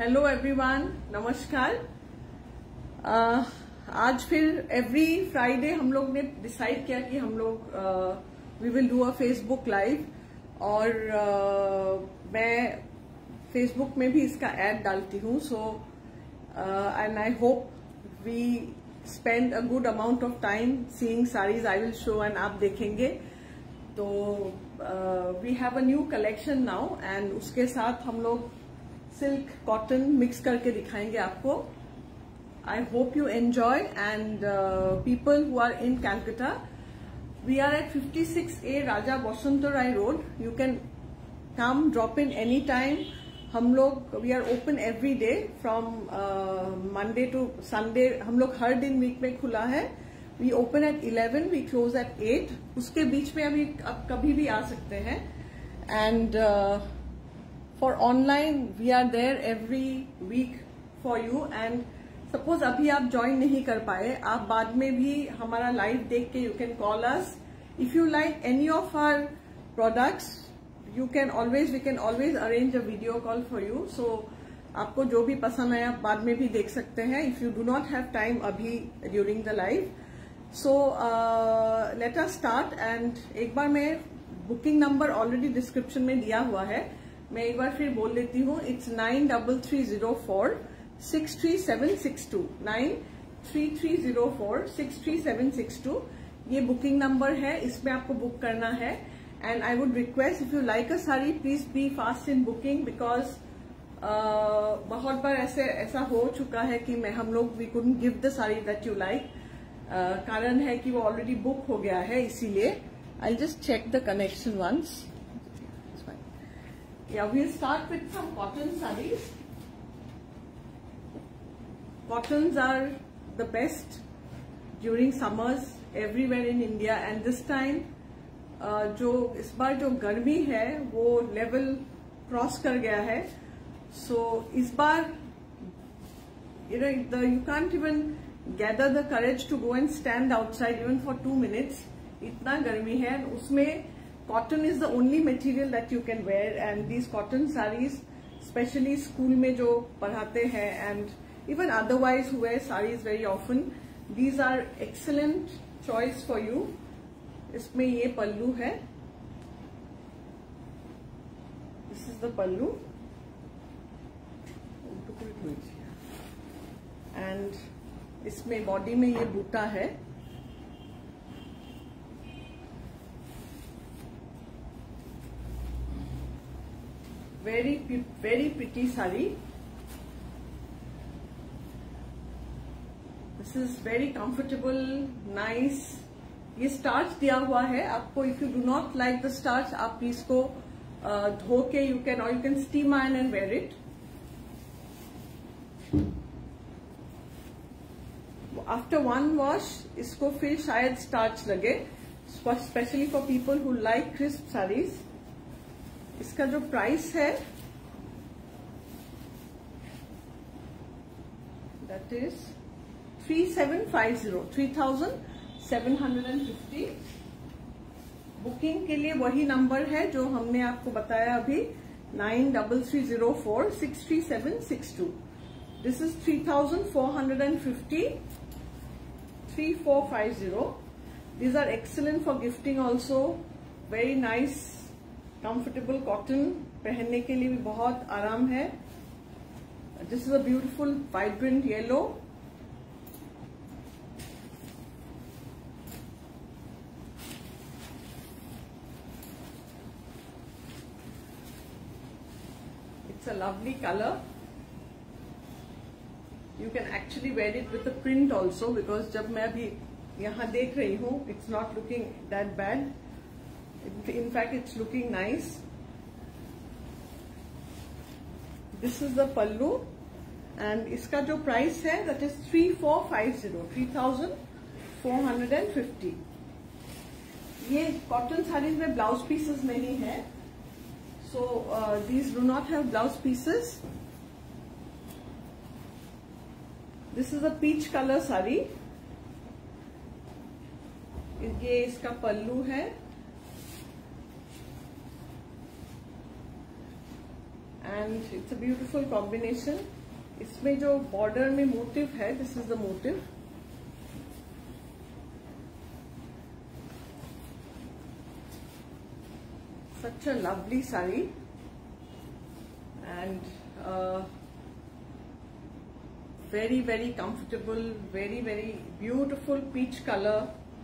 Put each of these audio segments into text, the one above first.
Hello everyone, नमस्कार। आज फिर एवरी फ्राइडे हम लोग ने डिसाइड किया कि हम लोग we will do a Facebook live और मैं फेसबुक में भी इसका ऐड डालती हूँ। So and I hope we spend a good amount of time seeing saris I will show and आप देखेंगे। तो we have a new collection now and उसके साथ हम लोग सिल्क कॉटन मिक्स करके दिखाएंगे आपको। I hope you enjoy and people who are in Calcutta, we are at 56A Raja Vasantray road. You can come drop in any time. हम लोग we are open every day from Monday to Sunday. हम लोग हर दिन week में खुला है। We open at 11, we close at 8। उसके बीच में अभी आप कभी भी आ सकते हैं। And for online we are there every week for you and suppose अभी आप join नहीं कर पाए, आप बाद में भी हमारा live देख के you can call us if you like any of our products। we can always arrange a video call for you। so आपको जो भी पसंद है आप बाद में भी देख सकते हैं if you do not have time अभी during the live। so let us start and एक बार मैं बुकिंग नंबर ऑलरेडी डिस्क्रिप्शन में दिया हुआ है, मैं एक बार फिर बोल देती हूँ। इट्स 93304 63762 93304 63762। ये बुकिंग नंबर है, इसमें आपको बुक करना है। And I would request if you like a sari please be fast in booking because बहुत बार ऐसा हो चुका है कि हम लोग we couldn't give the sari that you like. कारण है कि वो ऑलरेडी बुक हो गया है, इसीलिए I just check the connection once. Yeah, we'll start with some cotton sarees. Cottons are the best during summers everywhere in India and this time जो इस बार जो गर्मी है वो लेवल क्रॉस कर गया है। So इस बार you can't even gather the courage to go and stand outside even for 2 minutes। इतना गर्मी है। उसमें cotton is the only material that you can wear and these cotton sarees especially school में जो पढ़ाते हैं and even otherwise who wear sarees very often, these are excellent choice for you। इसमें ये पल्लू है, this is the pallu and इसमें body में ये बूटा है। very pretty sari। this is very comfortable, nice। ये स्टार्च दिया हुआ है आपको। If you do not like the starch आप इसको धो के you can steam iron and wear it. After 1 wash इसको फिर शायद स्टार्च लगे, specially for people who like crisp saris. इसका जो प्राइस है दैट इज 3750 3750। बुकिंग के लिए वही नंबर है जो हमने आपको बताया अभी, 93304 63762। This is 3450 3450। These are excellent for gifting also, very nice comfortable cotton, पहनने के लिए भी बहुत आराम है। This is a beautiful vibrant yellow. It's a lovely colour. You can actually wear it with a print also because जब मैं अभी यहां देख रही हूं it's not looking that bad. In fact, it's looking nice। This is the pallu and इसका जो price है that is 3450 3450। ये कॉटन साड़ीज में ब्लाउज पीसेस नहीं है, so these do not have blouse pieces। This is a peach color sari. ये इसका पल्लू है and it's a beautiful combination. इसमें जो बॉर्डर में मोटिव है, this is the motif. Such a lovely sari, and very very comfortable, very very beautiful peach color.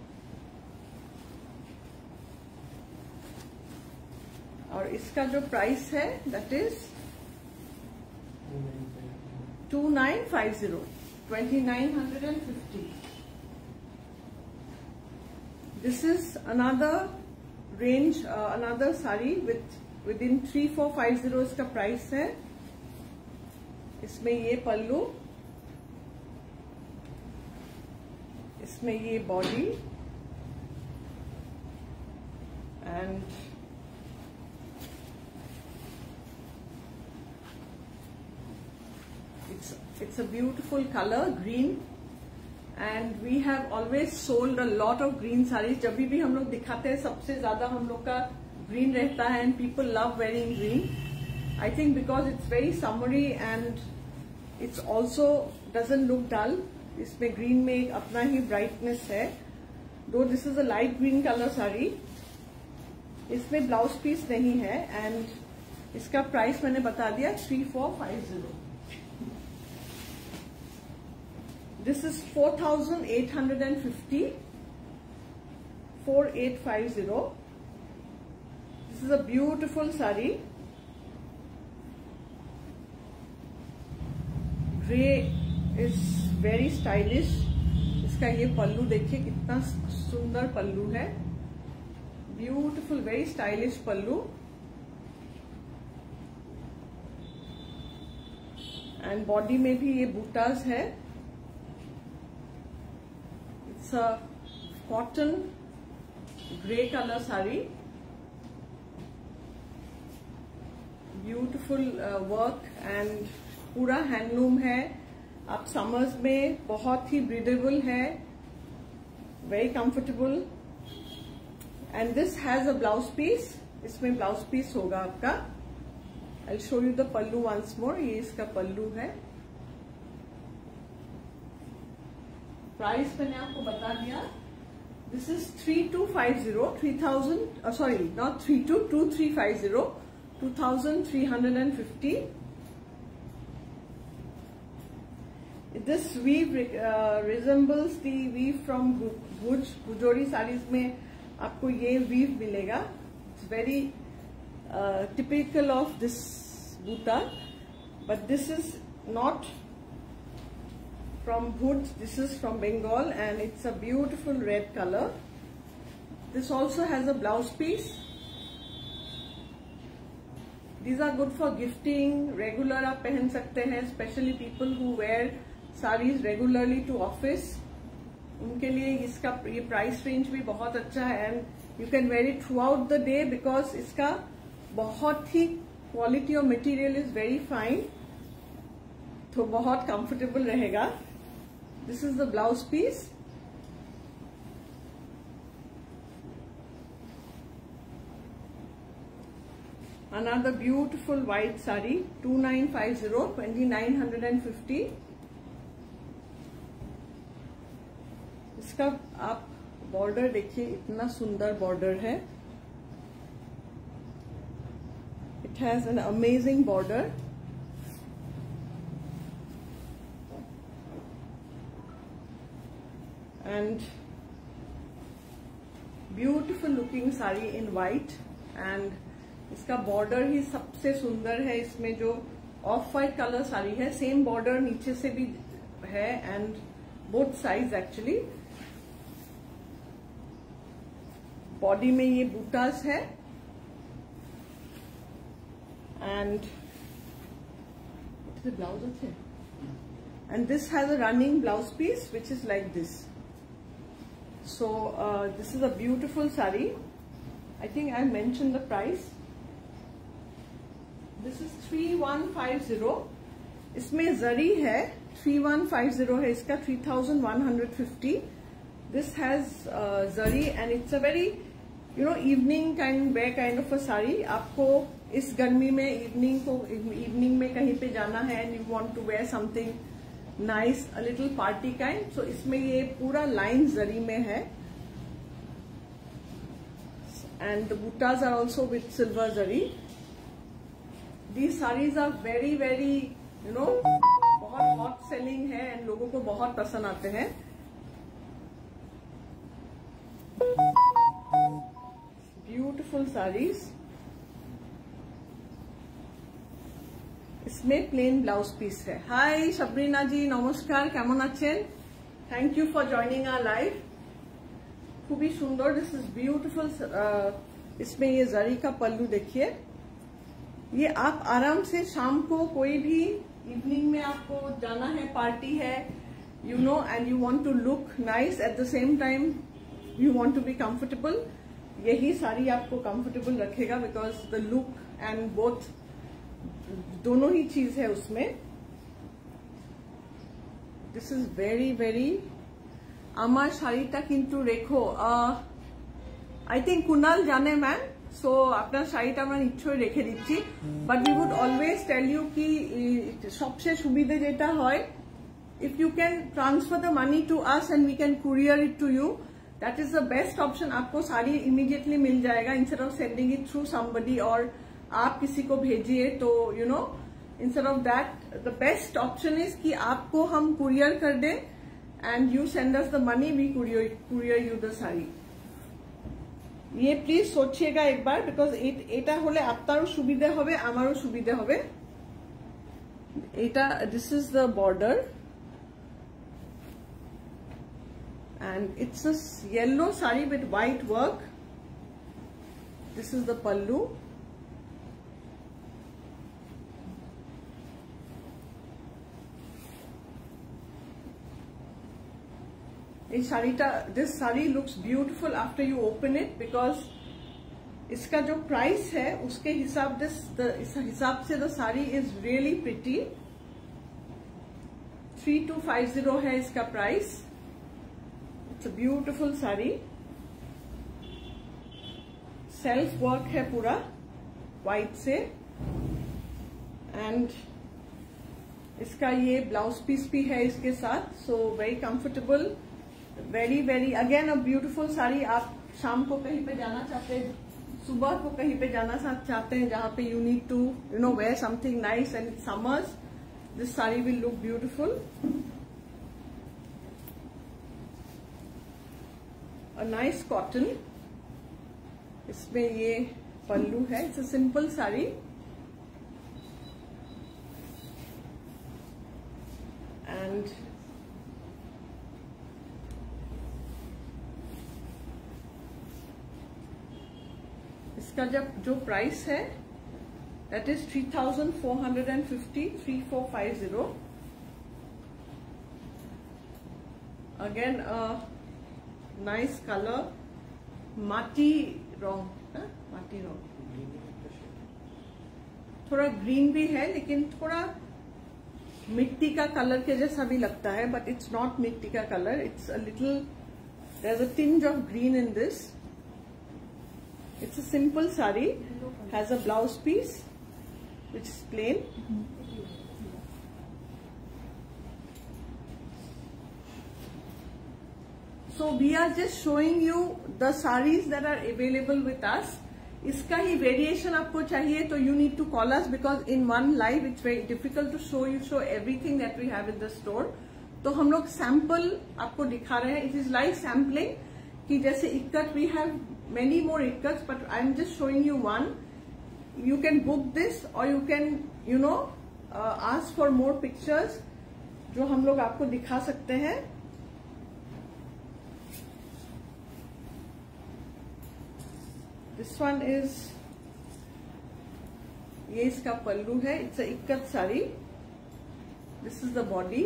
और इसका जो प्राइस है that is 2950, 2950. This is another range, another sari within 3450 इसका price है. इसमें ये पल्लू, इसमें ये body, and it's a beautiful color, green. And we have always sold a lot of green sarees. जब भी हम लोग दिखाते हैं सबसे ज्यादा हम लोग का green रहता है, and people love wearing green. I think because it's very summery and it's also doesn't look dull. इसमें green में एक अपना ही brightness है. Though this is a light green color saree, इसमें blouse piece नहीं है, and इसका price मैंने बता दिया 3450. This is 4850, 4850. This is a beautiful saree. Grey is very stylish. इसका ये पल्लू देखिए कितना सुंदर पल्लू है. Beautiful, very stylish pallu. And body में भी ये बूटास है. It's a cotton grey color saree. Beautiful work and पूरा हैंडलूम है. आप समर्स में बहुत ही ब्रीदेबल है, very comfortable. And this has a blouse piece. इसमें ब्लाउज पीस होगा आपका. I'll show you the pallu once more. ये इसका पल्लू है. प्राइस मैंने आपको बता दिया. This is 3250, 3000, sorry, not 32, 2350, 2350. This weave resembles the weave from Bhuj. Bhujori sarees में आपको ये weave मिलेगा. It's very typical of this buta, but this is not from Bhuj, this is from Bengal, and it's a beautiful red color. This also has a blouse piece. These are good for gifting. Regular आप पहन सकते हैं, especially people who wear sarees regularly to office. उनके लिए इसका ये price range भी बहुत अच्छा है, and you can wear it throughout the day because इसका बहुत ही क्वालिटी और मटेरियल इज वेरी फाइन, तो बहुत कंफर्टेबल रहेगा. This is the blouse piece. Another beautiful white saree, 2950, 2950. इसका आप बॉर्डर देखिए, इतना सुंदर बॉर्डर है. It has an amazing border. And beautiful looking saree in white, and इसका बॉर्डर ही सबसे सुंदर है. इसमें जो ऑफ वाइट कलर साड़ी है, सेम बॉर्डर नीचे से भी है, and both sides actually. Body में ये बूटास है, एंड ब्लाउज अच्छे, and this has a running blouse piece which is like this. So this is a beautiful saree. I think I mentioned the price. This is 3150. इसमें जरी है, 3150 है इसका, 3150. This has zari and it's a very evening kind of a sari. आपको इस गर्मी में evening में कहीं पे जाना है and you want to wear something nice, a little party kind. So इसमें ये पूरा लाइन जरी में है and the butas are also with silver zari. These saris are very very बहुत हॉट सेलिंग है एंड लोगों को बहुत पसंद आते हैं। ब्यूटिफुल साड़ीज। इसमें प्लेन ब्लाउज पीस है। हाय शबरीना जी, नमस्कार, केमन आছেন? Thank you for joining our live. खूबी सुंदर, दिस इज ब्यूटिफुल। इसमें ये जरी का पल्लू देखिए। ये आप आराम से शाम को कोई भी इवनिंग में आपको जाना है, पार्टी है, and you want to look nice at the same time you want to be comfortable, यही साड़ी आपको कंफर्टेबल रखेगा because the look and both दोनों ही चीज है उसमें। This is very very. আমার শাড়িটা কিন্তু রেখো, আই থিঙ্ক কুনাল জানে ম্যাম। সো আপনার শাড়িটা আমরা নিশ্চয়ই রেখে দিচ্ছি, but we would always tell you কি সবচেয়ে সুবিধে যেটা হয়, if you can transfer the money to us and we can courier it to you, that is the best option. आपको साड़ी इमीडिएटली मिल जाएगा instead of sending it through somebody और आप किसी को भेजिए। तो instead of that the best option is कि आपको हम कुरियर कर दें and you send us the money, we courier you the sari. ये प्लीज सोचिएगा एक बार, बिकज এটা হলে আপনারও সুবিধা হবে আমারও সুবিধা হবে। এটা this is the border and it's a yellow sari with white work. This is the pallu. This sari looks beautiful after you open it because इसका जो प्राइस है उसके हिसाब से the sari is really pretty। 3250 है इसका price. It's a beautiful sari, self work है पूरा व्हाइट से एंड इसका ये ब्लाउज पीस भी है इसके साथ। So very comfortable, very very again a beautiful sari. आप शाम को कहीं पे जाना चाहते हैं, सुबह को कहीं पे जाना चाहते हैं जहां पे you need to wear something nice and summers, this sari will look beautiful. A nice cotton, इसमें ये पल्लू है। It's a simple sari and इसका जो प्राइस है that is 3450, 3450। Again nice colour, माटी रंग, माटी रंग, थोड़ा ग्रीन भी है लेकिन थोड़ा मिट्टी का कलर के जैसा भी लगता है, बट इट्स नॉट मिट्टी का colour, it's a little, there is a tinge of green in this. It's a simple sari, has a blouse piece which is plain. So we are just showing you the saris that are available with us. इसका ही variation आपको चाहिए तो you need to call us because in one live it's very difficult to show everything that we have in the store. तो हम लोग sample आपको दिखा रहे हैं। It is like sampling कि जैसे ikat we have many more ikkats, but I'm just showing you one. You can book this or you can ask for more pictures जो हम लोग आपको दिखा सकते हैं। This one is, ये इसका पल्लू है। It's a ikat sari. This is the body.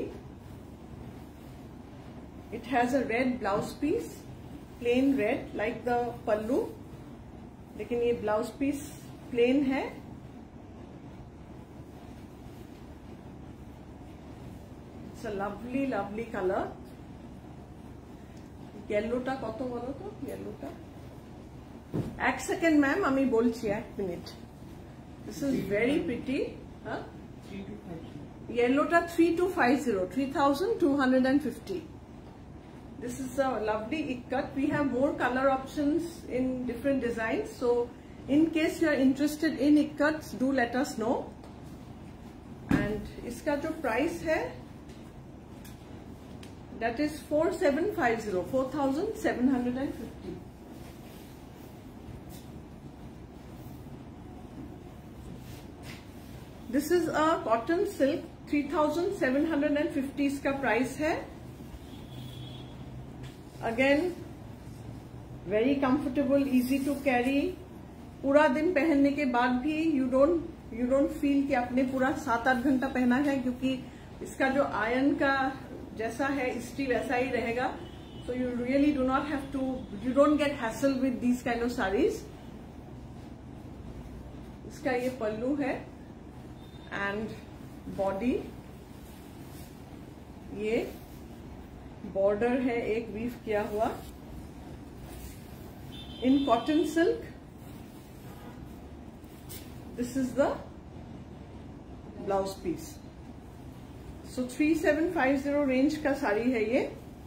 It has a red blouse piece, plain red like the pallu, लेकिन ये ब्लाउज पीस प्लेन है। It's a lovely lovely colour. येलोटा कत बोलो तो, येलोटा এক সেকেন্ড ম্যাম, আমি বলছি, এক মিনিট। This is very pretty. येलोটা 3250, 3250। This is a lovely ikat. We have more color options in different designs. So in case you are interested in ikats, do let us know. And iska jo price hai, that is 4750, 4750. This is a cotton silk, 3750 iska price hai. Again, very comfortable, easy to carry. पूरा दिन पहनने के बाद भी you don't feel कि आपने पूरा 7-8 घंटा पहना है, क्योंकि इसका जो आयरन का जैसा है इस्त्री वैसा ही रहेगा. So you really do not have to, you don't get hassle with these kind of sarees. इसका ये पल्लू है and body, ये बॉर्डर है एक वीव किया हुआ in cotton silk. This is the blouse piece. So 3750 range का साड़ी है ये.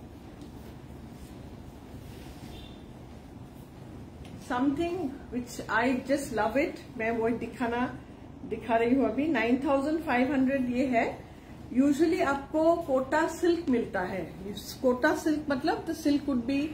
Something which I just love it, मैं वो दिखा रही हूं अभी. 9500 ये है. यूजुअली आपको कोटा सिल्क मिलता है. कोटा सिल्क मतलब the silk would be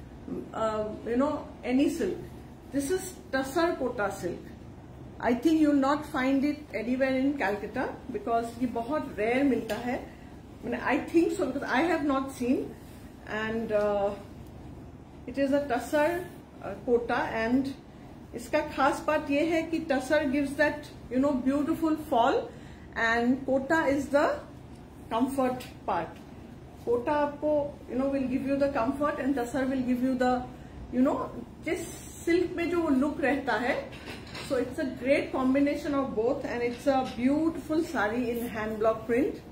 any silk. This is tussar Kota silk. I think you will not find it anywhere in Calcutta because ये बहुत रेयर मिलता है. I think so because I have not seen. And it is a tussar Kota. And इसका खास बात ये है कि tussar gives that beautiful fall and kota is the comfort part. Kota आपको will give you the comfort and tasar will give you the जिस silk में जो look रहता है. So it's a great combination of both and it's a beautiful saree in hand block print.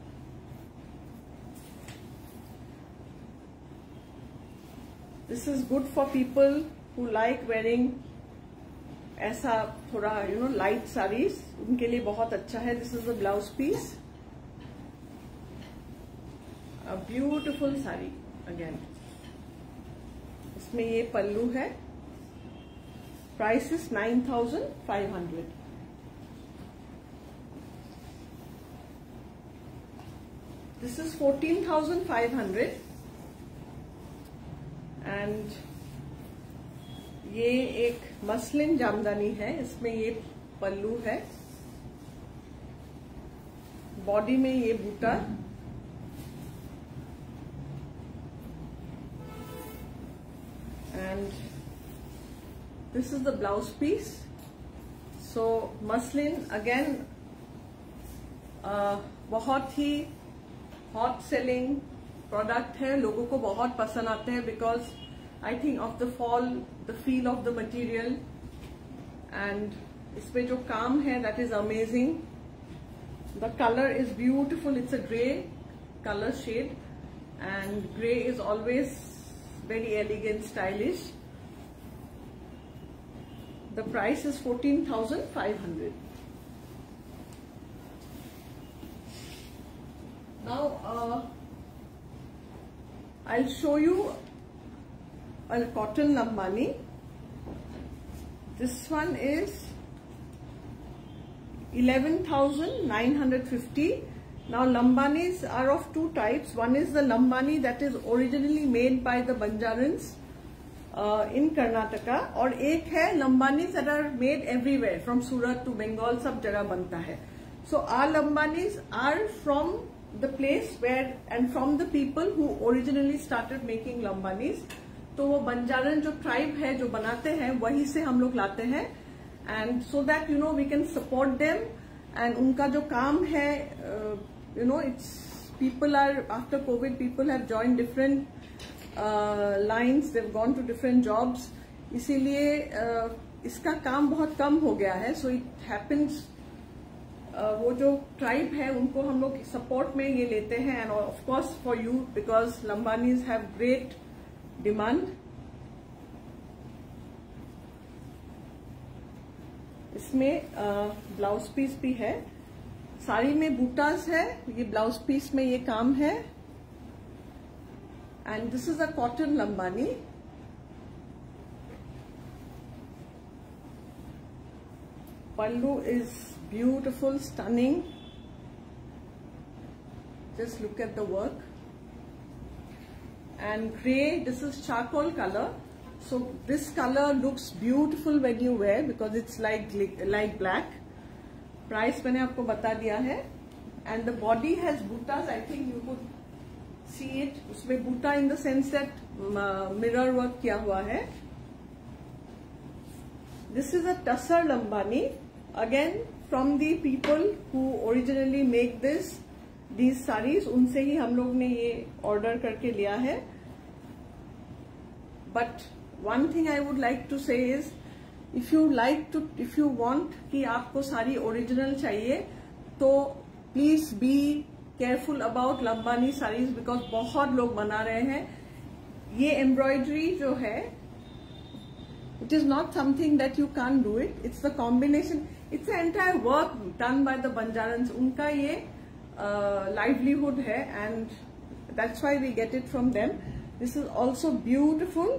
This is good for people who like wearing ऐसा थोड़ा light saris, उनके लिए बहुत अच्छा है. This is the blouse piece. A beautiful sari again. इसमें ये पल्लू है. Price is 9500. This is 14500. And ये एक मसलिन जामदानी है. इसमें ये पल्लू है. बॉडी में ये buta. And this is the blouse piece. So muslin again बहुत ही हॉट सेलिंग प्रोडक्ट है. लोगों को बहुत पसंद आते हैं because I think of the fall, the feel of the material, and इसमें जो काम है that is amazing. The color is beautiful. It's a grey color shade, and grey is always very elegant, stylish. The price is 14,500. Now I'll show you a cotton lambani. This one is 11,950. Now lambanis are of two types. One is the lambani that is originally made by the Banjarans in Karnataka, और एक है lambanis that are made everywhere from Surat to Bengal, सब जगह बनता है. So our lambanis are from the place where and from the people who originally started making lambanis. तो वो बंजारन जो ट्राइब है जो बनाते हैं वहीं से हम लोग लाते हैं. And so that we can support them. And उनका जो काम है it's people are after COVID people have join different lines, they have gone to different jobs. इसीलिए इसका काम बहुत कम हो गया है. सो इट हैपेंस वो जो ट्राइब है उनको हम लोग सपोर्ट में ये लेते हैं. And of course for you because Lambanis have great demand. इसमें ब्लाउज पीस भी है, साड़ी में बूटास है, ये ब्लाउज पीस में ये काम है। And this is a cotton Lambani. Pallu is beautiful, stunning. Just look at the work. And grey, this is charcoal color. So this color looks beautiful when you wear because it's like black. Price मैंने आपको बता दिया है. And the body has buttas. I think you could see it. उसमें butta in the sense that mirror work किया हुआ है. This is a tussar lambani. Again from the people who originally make these sarees, उनसे ही हम लोग ने ये order करके लिया है. But one thing I would like to say is, if you want कि आपको साड़ी ओरिजिनल चाहिए तो please be careful about Lambani saris, because बहुत लोग बना रहे हैं. ये एम्ब्रॉयडरी जो है, it is not something that you can't do it. It's the combination. It's an entire work done by the Banjarans. उनका ये livelihood है, and that's why we get it from them. This is also beautiful.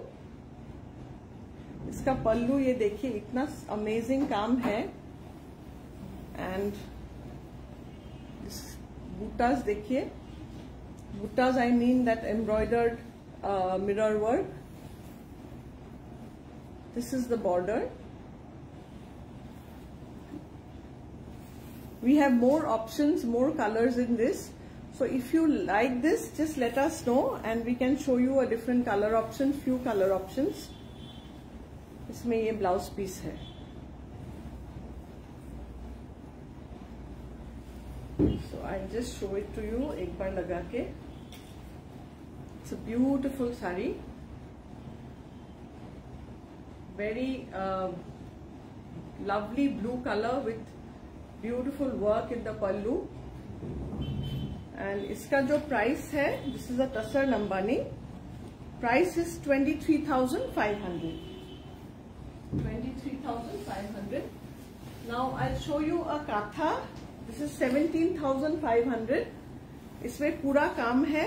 इसका पल्लू ये देखिए, इतना amazing काम है. And buttas देखिए, buttas I mean that embroidered mirror work. This is the border. We have more options, more colors in this. So if you like this, just let us know and we can show you a different color option, few color options. इसमें ये blouse piece है. So I'll just show it to you एक बार लगा के. It's a beautiful saree. Very lovely blue color with beautiful work in the pallu. And इसका जो price है, this is a tussar lambani. Price is 23,500. 23,500. Now I'll show you a katha. This is 17,500. इसमें पूरा काम है.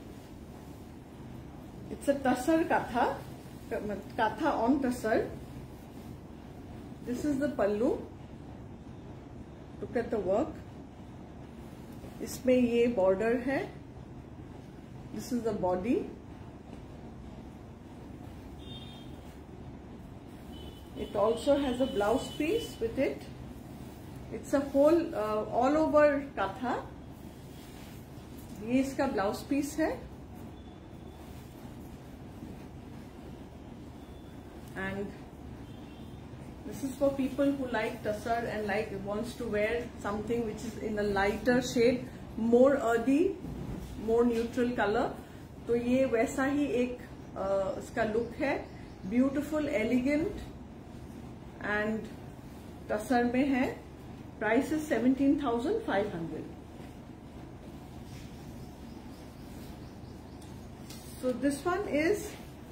It's a tussar katha. Katha on tussar. This is the pallu. Look at the work. इसमें ये border है. This is the body. It also has a blouse piece with it. It's a whole all over katha. ये इसका blouse piece है. And this is for people who like tussar and wants to wear something which is in a lighter shade, more earthy, more neutral color. तो ये वैसा ही एक इसका look है. Beautiful, elegant and tussar में है. Price is 17,500. So this one is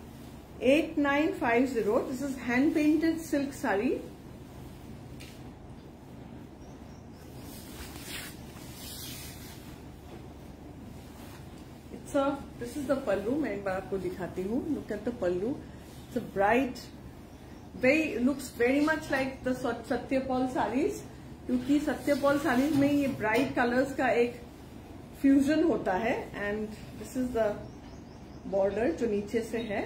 8950. This is hand painted silk saree. This is the pallu. मैं एक बार आपको दिखाती हूँ. Look at the pallu. It's a bright, looks very much like the Satyapal sarees. क्योंकि Satyapal sarees में ये bright colors का एक fusion होता है. And this is the border जो नीचे से है.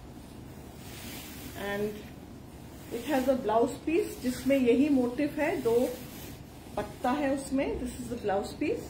And it has a blouse piece जिसमें यही मोटिव है. 2 पत्ता है उसमें. This is the blouse piece.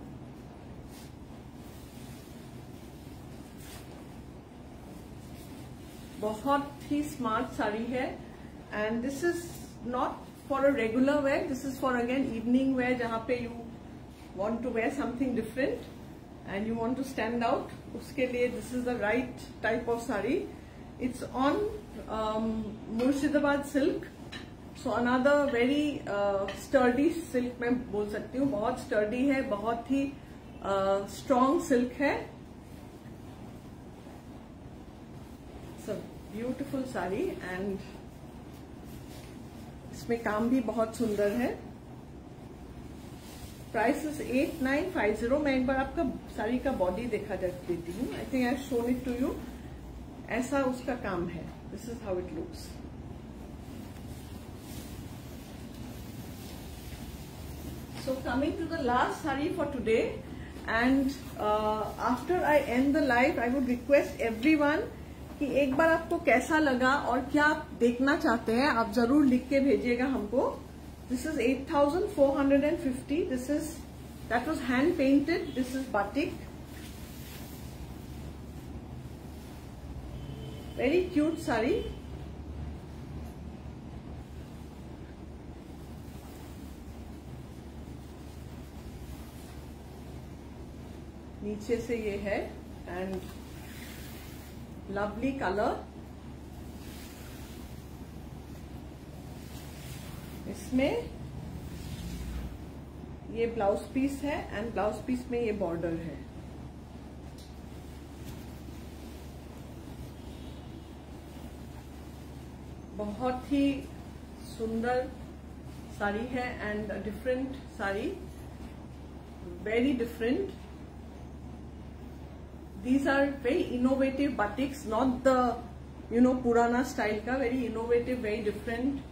बहुत ही स्मार्ट साड़ी है. And this is not for a regular wear. This is for again evening wear, जहाँ पे you want to wear something different and you want to stand out. उसके लिए this is the right type of saree. It's on Murshidabad silk. So another very sturdy silk मैं बोल सकती हूँ. बहुत sturdy है, बहुत ही strong silk है. It's a beautiful saree and इसमें काम भी बहुत सुंदर है। Price is 8950। मैं एक बार आपका साड़ी का बॉडी देखा देती हूँ। I think I shown it to you. ऐसा उसका काम है। This is how it looks. So coming to the last saree for today, and after I end the live, I would request everyone कि एक बार आपको कैसा लगा और क्या आप देखना चाहते हैं, आप जरूर लिख के भेजिएगा हमको। This is 8,450. That was hand painted. This is batik. Very cute saree. नीचे से ये है एंड लवली कलर। इसमें ये ब्लाउज पीस है एंड ब्लाउज पीस में ये बॉर्डर है। बहुत ही सुंदर साड़ी है and different sari, very different. These are very innovative batiks, not the purana style का, very innovative, very different.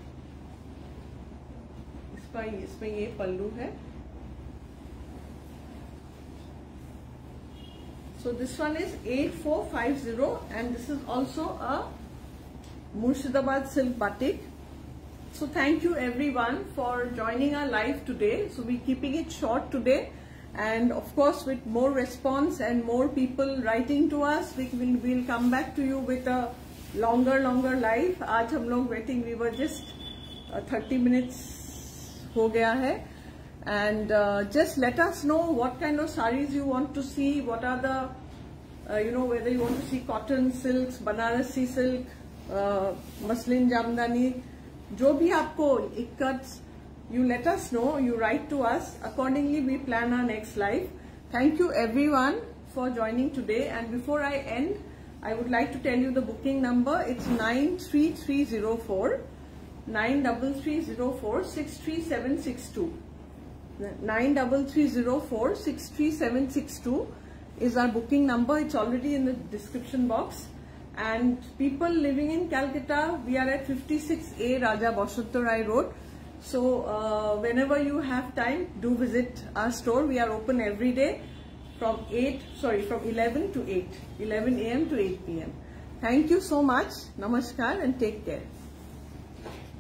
इसमें ये पल्लू है। So this one is 8450 and this is also a Murshidabad silk batik. So thank you everyone for joining our live today. So we're keeping it short today. And of course, with more response and more people writing to us, we'll come back to you with a longer live. आज हम लोग waiting, we were just 30 minutes हो गया है, and just let us know what kind of sarees you want to see. What are the whether you want to see cotton silks, Banarasi silk, muslin jamdani, जो भी आपको ikat, you let us know, you write to us. Accordingly, we plan our next live. Thank you everyone for joining today. And before I end, I would like to tell you the booking number. It's 93304 93304 63762. 93304 63762 is our booking number. It's already in the description box. And people living in Calcutta, we are at 56A Raja Boshatto Rai Road. So whenever you have time, do visit our store. We are open every day from 11 to 8, 11 a.m. to 8 p.m. Thank you so much. Namaskar and take care.